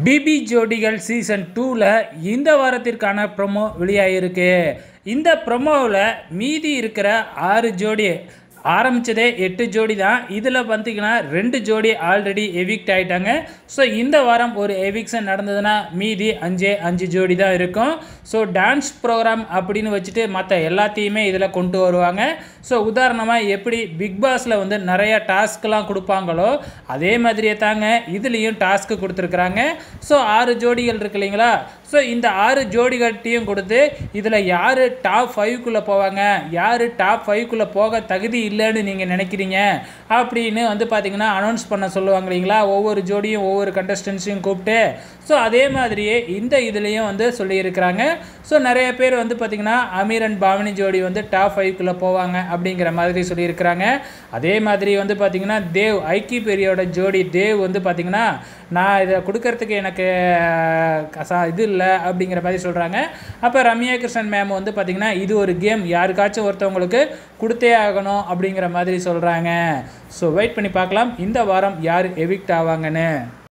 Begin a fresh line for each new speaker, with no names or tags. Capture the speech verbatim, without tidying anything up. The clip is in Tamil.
பிபி ஜோடிகள் சீசன் டூவில் இந்த வாரத்திற்கான ப்ரொமோ வெளியாகிருக்கு. இந்த ப்ரொமோவில் மீதி இருக்கிற ஆறு ஜோடி ஆரம்பித்ததே எட்டு ஜோடி தான். இதில் பார்த்திங்கன்னா ரெண்டு ஜோடி ஆல்ரெடி எவிக்ட் ஆகிட்டாங்க. ஸோ இந்த வாரம் ஒரு எவிக்ஷன் நடந்ததுன்னா மீதி அஞ்சே அஞ்சு ஜோடி தான் இருக்கும். ஸோ டான்ஸ் ப்ரோக்ராம் அப்படின்னு வச்சுட்டு மற்ற எல்லாத்தையுமே இதில் கொண்டு வருவாங்க. ஸோ உதாரணமாக எப்படி பிக் பாஸில் வந்து நிறைய டாஸ்க்லாம் கொடுப்பாங்களோ அதே மாதிரியே தாங்க இதுலேயும் டாஸ்க்கு கொடுத்துருக்குறாங்க. ஸோ ஆறு ஜோடிகள் இருக்கு இல்லைங்களா. ஸோ இந்த ஆறு ஜோடிகள்கிட்டையும் கொடுத்து இதில் யார் டாப் ஃபைவ்க்குள்ளே போவாங்க, யார் டாப் ஃபைவ்க்குள்ளே போக தகுதி இல்லைன்னு நீங்கள் நினைக்கிறீங்க அப்படின்னு வந்து பார்த்திங்கன்னா அனௌன்ஸ் பண்ண சொல்லுவாங்க இல்லைங்களா. ஒவ்வொரு ஜோடியும் ஒவ்வொரு கண்டஸ்டன்ஸையும் கூப்பிட்டு ஸோ அதே மாதிரியே இந்த இதுலேயும் வந்து சொல்லியிருக்கிறாங்க. ஸோ நிறைய பேர் வந்து பார்த்திங்கன்னா அமீர் அண்ட் பாவனி ஜோடி வந்து டாப் ஃபைவ்க்குள்ளே போவாங்க அப்படிங்கிற மாதிரி சொல்லியிருக்கிறாங்க. அதே மாதிரி வந்து பார்த்திங்கன்னா தேவ் ஐக்கி பெரியோட ஜோடி தேவ் வந்து பார்த்திங்கன்னா நான் இதை கொடுக்கறதுக்கு எனக்கு இது இல்லை அப்படிங்கிற மாதிரி சொல்கிறாங்க. அப்போ ரம்யா கிருஷ்ணன் மேம் வந்து பார்த்திங்கன்னா இது ஒரு கேம், யாருக்காச்சும் ஒருத்தவங்களுக்கு கொடுத்தே ஆகணும் அப்படிங்கிற மாதிரி சொல்கிறாங்க. ஸோ வெயிட் பண்ணி பார்க்கலாம் இந்த வாரம் யார் எவிக்ட் ஆவாங்கன்னு.